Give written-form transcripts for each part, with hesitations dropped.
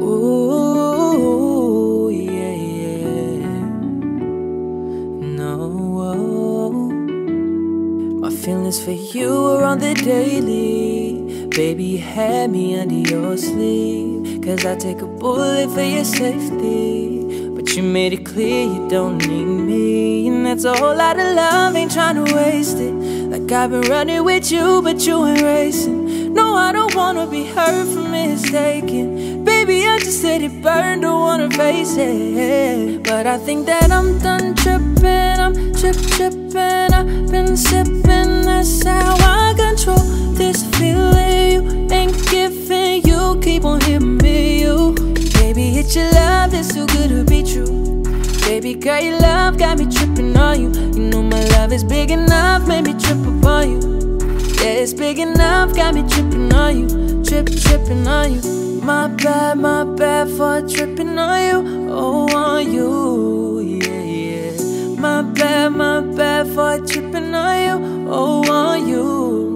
Ooh, yeah, yeah. No, my feelings for you are on the daily. Baby, you had me under your sleeve. Cause I take a bullet for your safety. But you made it clear you don't need me. And that's a whole lot of love, ain't tryna waste it. Like I've been running with you, but you ain't racing. No, I don't wanna be hurt for mistaken. Baby, I just let it burn, don't wanna face it. But I think that I'm done tripping, I'm tripping. I've been sipping, that's how I control this feeling you ain't giving. You keep on hitting me, you. Baby, it's your love that's too good to be true. Baby girl, your love got me tripping on you. You know my love is big enough, made me trip upon you. Yeah, it's big enough, got me tripping on you. Tripping on you. My bad for tripping on you. Oh, on you, yeah, yeah. My bad for tripping on you. Oh, on you.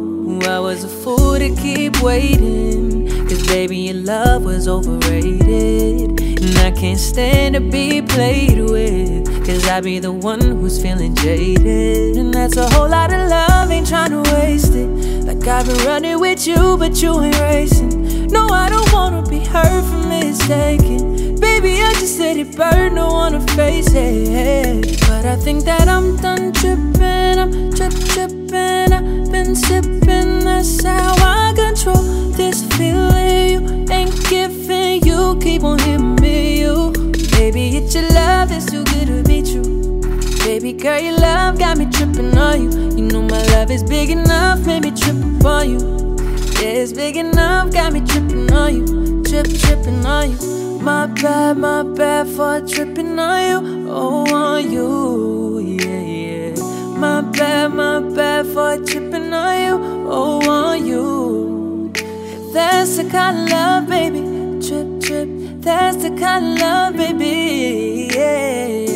I was a fool to keep waiting. Cause baby, your love was overrated. And I can't stand to be played with. Cause I be the one who's feeling jaded. And that's a whole lot of love, ain't tryna waste it. Like I've been running with you, but you ain't racing. No, I don't wanna be hurt for mistaken. Baby, I just let it burn, don't wanna face it. But I think that I'm done tripping, I'm tripping. I've been sipping, that's how I control this feeling you ain't giving. You keep on hitting me, you. Baby, it's your love that's too good to be true. Baby girl, your love got me tripping on you. You know my love is big enough, made me trip upon you. Yeah, it's big enough, got me tripping on you. Tripping on you. My bad for tripping on you. Oh, on you, yeah, yeah. My bad for tripping on you. Oh, on you. That's the kind of love, baby. Trip, that's the kind of love, baby, yeah.